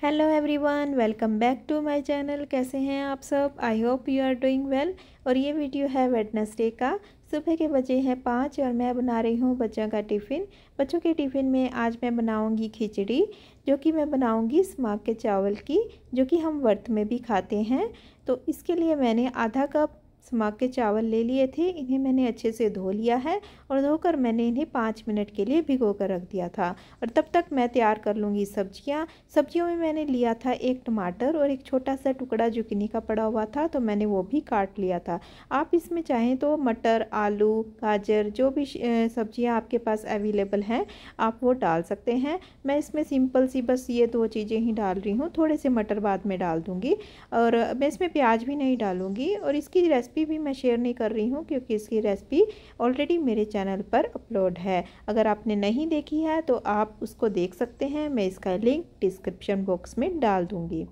Hello everyone, welcome back to my channel. कैसे हैं आप सब? I hope you are doing well. और ये वीडियो है वेडनेसडे का। सुबह के बजे हैं 5 और मैं बना रही हूँ बच्चों का टिफ़िन। बच्चों के टिफ़िन में आज मैं बनाऊँगी खिचड़ी, जो कि मैं बनाऊँगी स्माग के चावल की, जो कि हम व्रत में भी खाते हैं। तो इसके लिए मैंने आधा कप स्माग के चावल ले लिए थे। इन्हें मैंने अच्छे से धो लिया है और धोकर मैंने इन्हें 5 मिनट के लिए भिगो कर रख दिया था। और तब तक मैं तैयार कर लूँगी सब्जियाँ। सब्जियों में मैंने लिया था एक टमाटर और एक छोटा सा टुकड़ा जुकीनी का पड़ा हुआ था, तो मैंने वो भी काट लिया था। आप इसमें चाहें तो मटर, आलू, गाजर, जो भी सब्जियाँ आपके पास अवेलेबल हैं आप वो डाल सकते हैं। मैं इसमें सिंपल सी बस ये 2 चीज़ें ही डाल रही हूँ। थोड़े से मटर बाद में डाल दूँगी और मैं इसमें प्याज भी नहीं डालूँगी। और इसकी रेसिपी भी मैं शेयर नहीं कर रही हूँ क्योंकि इसकी रेसिपी ऑलरेडी मेरे चैनल पर अपलोड है। अगर आपने नहीं देखी है तो आप उसको देख सकते हैं। मैं इसका लिंक डिस्क्रिप्शन बॉक्स में डाल दूँगी।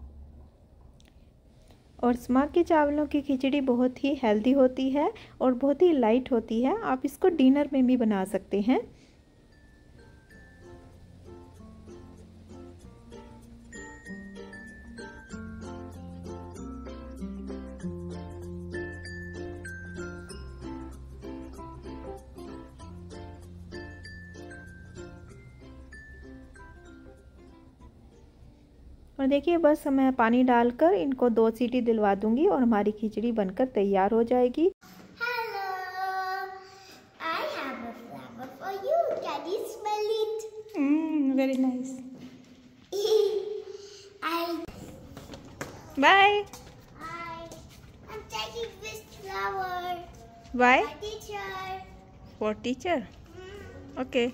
और स्माग के चावलों की खिचड़ी बहुत ही हेल्दी होती है और बहुत ही लाइट होती है। आप इसको डिनर में भी बना सकते हैं। और देखिए, बस मैं पानी डालकर इनको 2 सीटी दिलवा दूंगी और हमारी खिचड़ी बनकर तैयार हो जाएगी। Hello, I have a flower for you. Can you smell it? Very nice. I, Bye. I'm taking this flower. Why? My teacher. For teacher. Okay.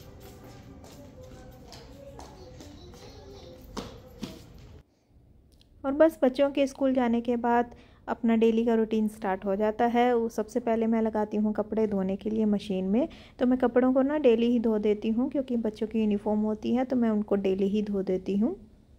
और बस बच्चों के स्कूल जाने के बाद अपना डेली का रूटीन स्टार्ट हो जाता है। वो सबसे पहले मैं लगाती हूँ कपड़े धोने के लिए मशीन में। तो मैं कपड़ों को ना डेली ही धो देती हूँ क्योंकि बच्चों की यूनिफॉर्म होती है, तो मैं उनको डेली ही धो देती हूँ।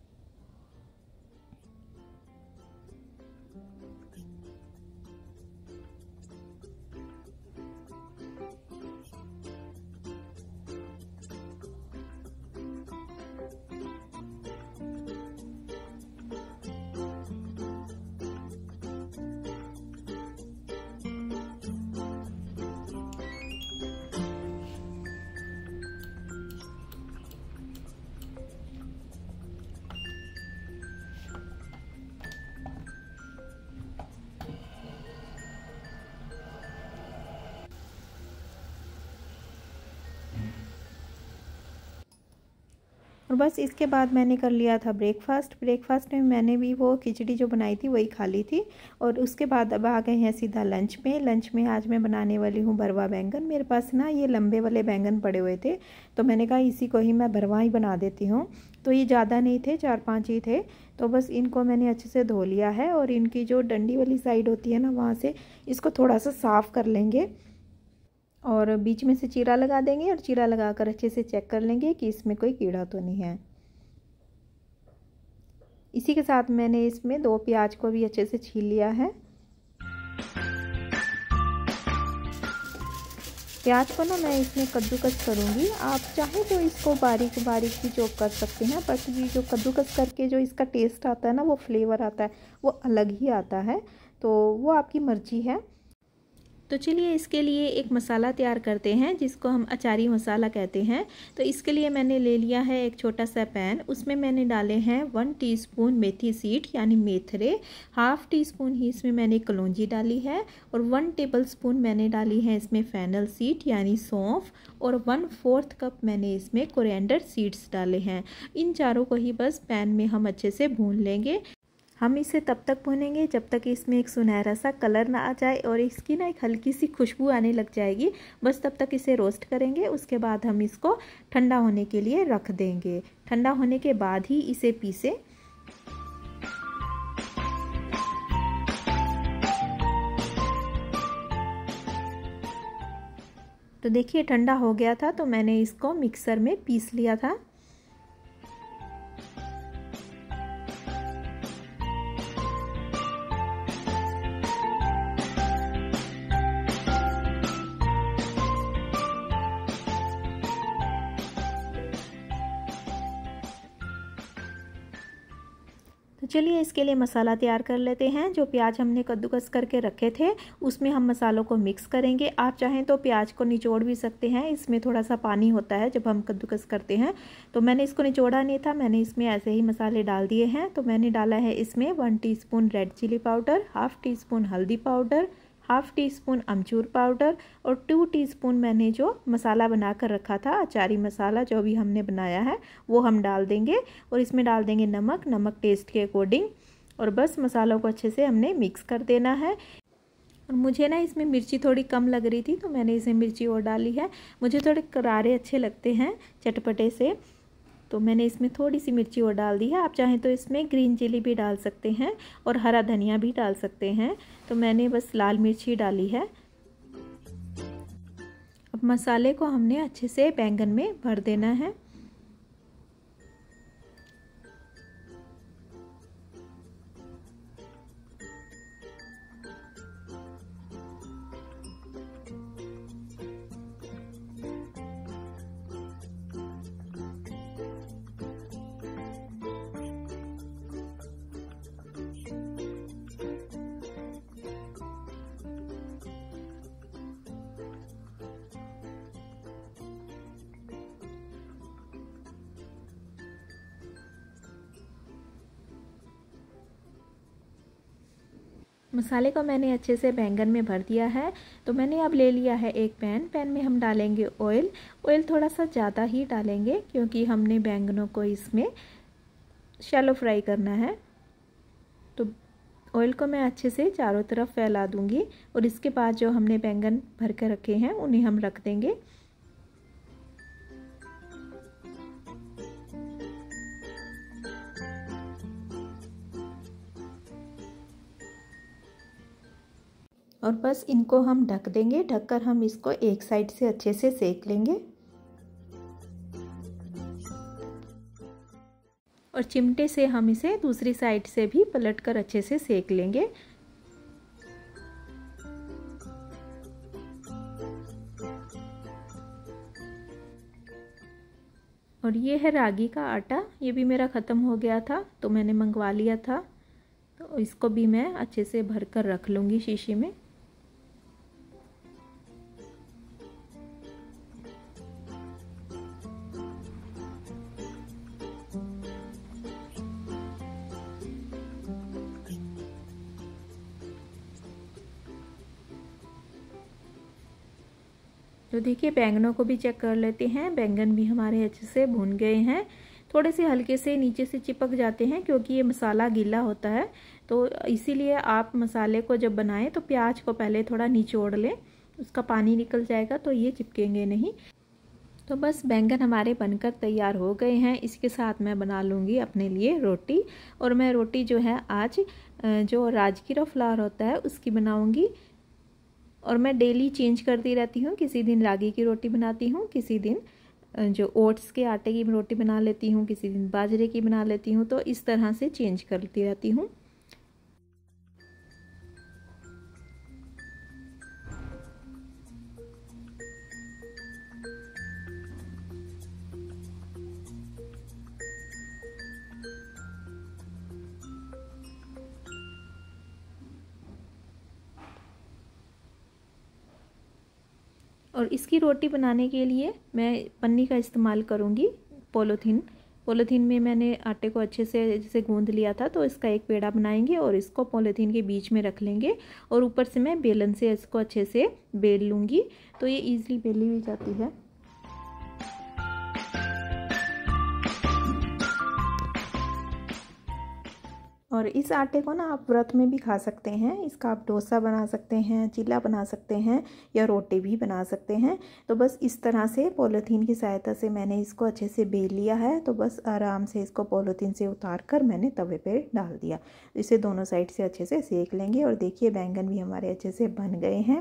और बस इसके बाद मैंने कर लिया था ब्रेकफास्ट में मैंने भी वो खिचड़ी जो बनाई थी वही खा ली थी। और उसके बाद अब आ गए हैं सीधा लंच में आज मैं बनाने वाली हूँ भरवा बैंगन। मेरे पास ना ये लंबे वाले बैंगन पड़े हुए थे, तो मैंने कहा इसी को ही मैं भरवा ही बना देती हूँ। तो ये ज़्यादा नहीं थे, 4-5 ही थे। तो बस इनको मैंने अच्छे से धो लिया है और इनकी जो डंडी वाली साइड होती है ना, वहाँ से इसको थोड़ा सा साफ़ कर लेंगे और बीच में से चीरा लगा देंगे और चीरा लगाकर अच्छे से चेक कर लेंगे कि इसमें कोई कीड़ा तो नहीं है। इसी के साथ मैंने इसमें 2 प्याज को भी अच्छे से छील लिया है। प्याज को ना मैं इसमें कद्दूकस करूँगी। आप चाहें तो इसको बारीक बारीक भी चॉप कर सकते हैं, बट ये जो कद्दूकस करके जो इसका टेस्ट आता है ना, वो फ्लेवर आता है, वो अलग ही आता है। तो वो आपकी मर्जी है। तो चलिए इसके लिए एक मसाला तैयार करते हैं जिसको हम अचारी मसाला कहते हैं। तो इसके लिए मैंने ले लिया है एक छोटा सा पैन। उसमें मैंने डाले हैं 1 टीस्पून मेथी सीड यानी मेथरे, 1/2 टीस्पून ही इसमें मैंने कलौंजी डाली है और 1 टेबलस्पून मैंने डाली है इसमें फेनल सीड यानी सौंफ और 1/4 कप मैंने इसमें कोरिएंडर सीड्स डाले हैं। इन चारों को ही बस पैन में हम अच्छे से भून लेंगे। हम इसे तब तक भूनेंगे जब तक इसमें एक सुनहरा सा कलर ना आ जाए और इसकी ना एक हल्की सी खुशबू आने लग जाएगी। बस तब तक इसे रोस्ट करेंगे। उसके बाद हम इसको ठंडा होने के लिए रख देंगे। ठंडा होने के बाद ही इसे पीसें। तो देखिए ठंडा हो गया था, तो मैंने इसको मिक्सर में पीस लिया था। तो चलिए इसके लिए मसाला तैयार कर लेते हैं। जो प्याज हमने कद्दूकस करके रखे थे उसमें हम मसालों को मिक्स करेंगे। आप चाहें तो प्याज को निचोड़ भी सकते हैं, इसमें थोड़ा सा पानी होता है जब हम कद्दूकस करते हैं। तो मैंने इसको निचोड़ा नहीं था, मैंने इसमें ऐसे ही मसाले डाल दिए हैं। तो मैंने डाला है इसमें 1 teaspoon red chilli powder, half teaspoon हल्दी पाउडर, हाफ़ टीस्पून अमचूर पाउडर और 2 टीस्पून मैंने जो मसाला बना कर रखा था, अचारी मसाला जो भी हमने बनाया है वो हम डाल देंगे। और इसमें डाल देंगे नमक टेस्ट के अकॉर्डिंग। और बस मसालों को अच्छे से हमने मिक्स कर देना है। और मुझे ना इसमें मिर्ची थोड़ी कम लग रही थी तो मैंने इसमें मिर्ची और डाली है। मुझे थोड़े करारे अच्छे लगते हैं चटपटे से, तो मैंने इसमें थोड़ी सी मिर्ची और डाल दी है। आप चाहें तो इसमें ग्रीन चिली भी डाल सकते हैं और हरा धनिया भी डाल सकते हैं। तो मैंने बस लाल मिर्ची डाली है। अब मसाले को हमने अच्छे से बैंगन में भर देना है। मसाले को मैंने अच्छे से बैंगन में भर दिया है। तो मैंने अब ले लिया है एक पैन में हम डालेंगे ऑयल थोड़ा सा ज़्यादा ही डालेंगे क्योंकि हमने बैंगनों को इसमें शैलो फ्राई करना है। तो ऑयल को मैं अच्छे से चारों तरफ फैला दूंगी और इसके बाद जो हमने बैंगन भर कर रखे हैं उन्हें हम रख देंगे। और बस इनको हम ढक देंगे। ढककर हम इसको एक साइड से अच्छे से सेक लेंगे और चिमटे से हम इसे दूसरी साइड से भी पलटकर अच्छे से सेक लेंगे। और ये है रागी का आटा, ये भी मेरा ख़त्म हो गया था तो मैंने मंगवा लिया था। तो इसको भी मैं अच्छे से भर कर रख लूँगी शीशी में। तो देखिए बैंगनों को भी चेक कर लेते हैं। बैंगन भी हमारे अच्छे से भुन गए हैं। थोड़े से हल्के से नीचे से चिपक जाते हैं क्योंकि ये मसाला गीला होता है। तो इसीलिए आप मसाले को जब बनाएं तो प्याज को पहले थोड़ा निचोड़ लें, उसका पानी निकल जाएगा तो ये चिपकेंगे नहीं। तो बस बैंगन हमारे बनकर तैयार हो गए हैं। इसके साथ मैं बना लूँगी अपने लिए रोटी। और मैं रोटी जो है आज जो राजगिरा फ्लावर होता है उसकी बनाऊँगी। और मैं डेली चेंज करती रहती हूँ, किसी दिन रागी की रोटी बनाती हूँ, किसी दिन जो ओट्स के आटे की रोटी बना लेती हूँ, किसी दिन बाजरे की बना लेती हूँ। तो इस तरह से चेंज करती रहती हूँ। और इसकी रोटी बनाने के लिए मैं पन्नी का इस्तेमाल करूँगी, पॉलीथीन में मैंने आटे को अच्छे से जैसे गूंद लिया था। तो इसका एक पेड़ा बनाएंगे और इसको पॉलीथीन के बीच में रख लेंगे और ऊपर से मैं बेलन से इसको अच्छे से बेल लूँगी। तो ये ईजिली बेली भी जाती है। और इस आटे को ना आप व्रत में भी खा सकते हैं। इसका आप डोसा बना सकते हैं, चीला बना सकते हैं या रोटी भी बना सकते हैं। तो बस इस तरह से पॉलीथीन की सहायता से मैंने इसको अच्छे से बेल लिया है। तो बस आराम से इसको पॉलीथीन से उतार कर मैंने तवे पे डाल दिया। इसे दोनों साइड से अच्छे से सेक लेंगे। और देखिए बैंगन भी हमारे अच्छे से बन गए हैं।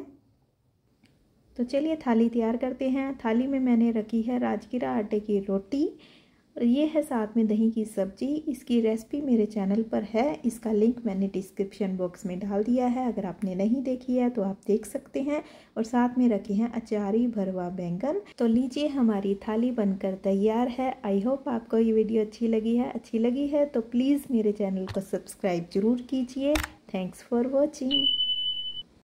तो चलिए थाली तैयार करते हैं। थाली में मैंने रखी है राजगिरा आटे की रोटी और ये है साथ में दही की सब्जी। इसकी रेसिपी मेरे चैनल पर है, इसका लिंक मैंने डिस्क्रिप्शन बॉक्स में डाल दिया है, अगर आपने नहीं देखी है तो आप देख सकते हैं। और साथ में रखे हैं अचारी भरवा बैंगन। तो लीजिए हमारी थाली बनकर तैयार है। आई होप आपको ये वीडियो अच्छी लगी है तो प्लीज़ मेरे चैनल को सब्सक्राइब जरूर कीजिए। Thanks for watching.